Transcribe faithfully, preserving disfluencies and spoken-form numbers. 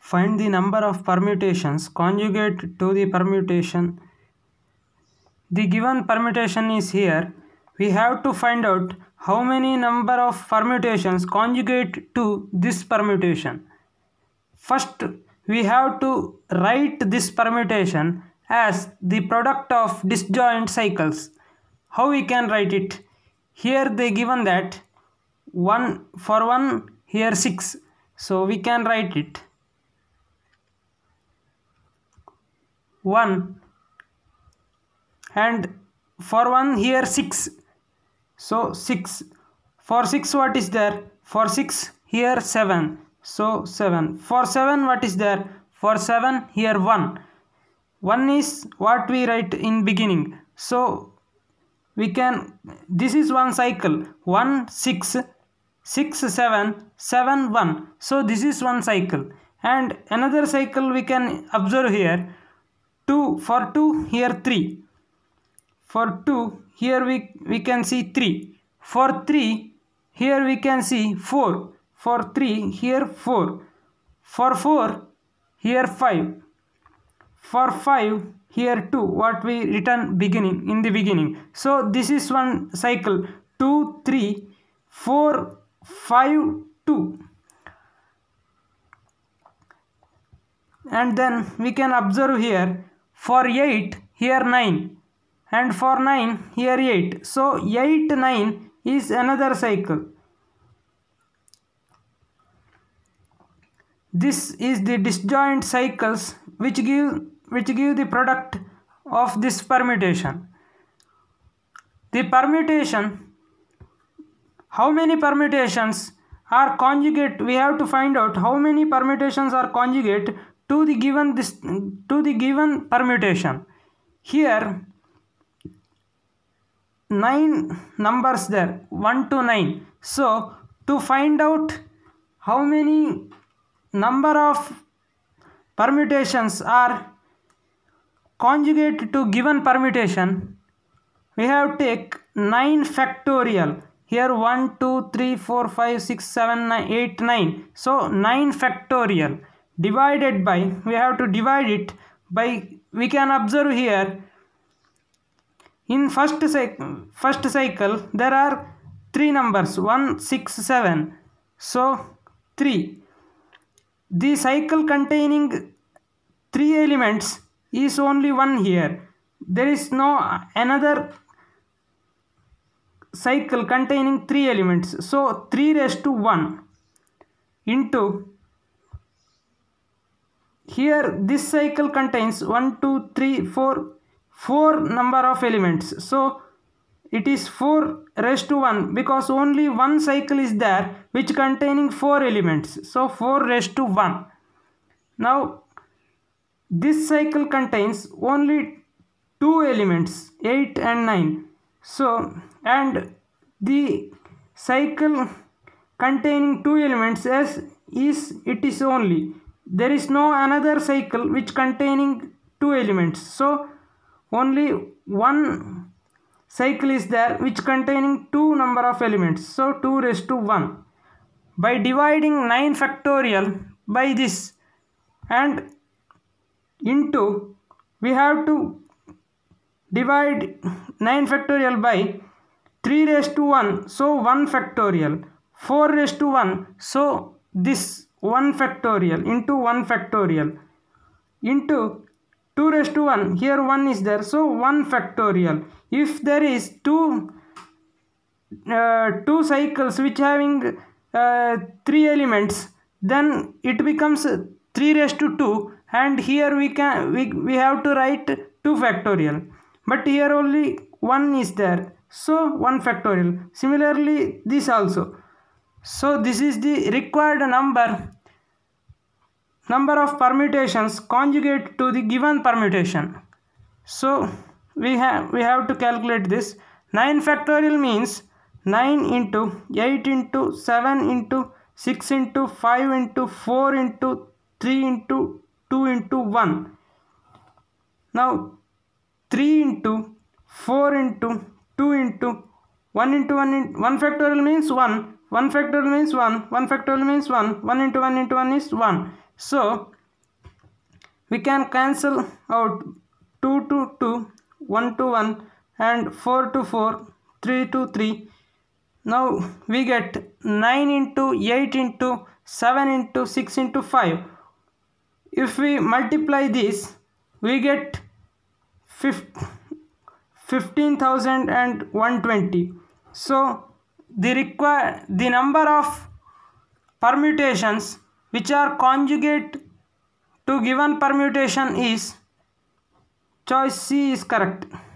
Find the number of permutations conjugate to the permutation. The given permutation is here. We have to find out how many number of permutations conjugate to this permutation. First, we have to write this permutation as the product of disjoint cycles. How we can write it? Here they given that one for one, here six. So we can write it one, and for one here six. So six. For six what is there? For six here seven. So seven. For seven what is there? For seven here one. one is what we write in beginning. So we can, this is one cycle. one, six, six, seven, seven, one. So this is one cycle. And another cycle we can observe here. two, for two here three. For two here we, we can see three. For three here we can see four. For three here four. For four here five. For five here two, what we written beginning in the beginning. So this is one cycle. two, three, four, five, two. And then we can observe here for eight here nine, and for nine here eight. So eight, nine is another cycle. This is the disjoint cycles which give which give the product of this permutation. The permutation, how many permutations are conjugate? We have to find out how many permutations are conjugate to the given this to the given permutation. Here nine numbers there, one to nine. So to find out how many number of permutations are conjugate to given permutation, we have to take nine factorial. Here one, two, three, four, five, six, seven, nine, eight, nine. So nine factorial divided by, we have to divide it by, we can observe here in first cycle, first cycle there are three numbers, one, six, seven. So three. The cycle containing three elements is only one here. There is no another cycle containing three elements. So three raised to one into, here this cycle contains one, two, three, four, four number of elements. So it is four raised to one because only one cycle is there which containing four elements. So four raised to one. Now this cycle contains only two elements, eight and nine. So, and the cycle containing two elements as is, it is only, there is no another cycle which containing two elements. So only one cycle is there which containing two number of elements. So two raised to one. By dividing nine factorial by this and into, we have to divide nine factorial by three raised to one. So one factorial. four raised to one. So this one factorial into one factorial into two raised to one. Here one is there. So one factorial. If there is two uh, two cycles which having uh, three elements, then it becomes three raised to two, and here we can we, we have to write two factorial, but here only one is there. So one factorial. Similarly this also. So this is the required number number of permutations conjugate to the given permutation. So we have we have to calculate this. Nine factorial means nine into eight into seven into six into five into four into three into two into one. Now three into four into two into one into one in, one factorial means one, one factorial means one, one factorial means one, one into one into one is one. So we can cancel out two to two, one to one, and four to four, three to three. Now we get nine into eight into seven into six into five. If we multiply this, we get fifteen thousand one hundred twenty. So the require the number of permutations which are conjugate to given permutation is choice C is correct.